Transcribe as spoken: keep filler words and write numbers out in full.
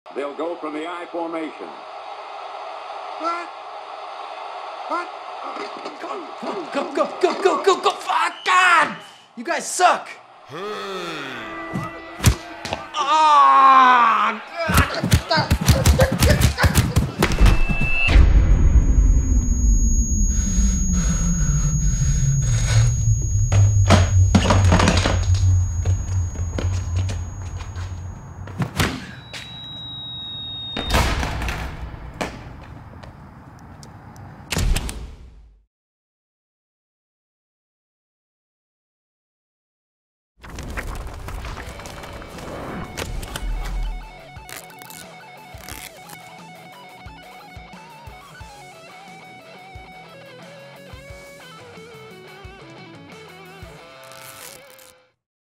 They'll go from the I formation. What? What? Go, go, go, go, go, go, go! Fuck, God! You guys suck! Ah!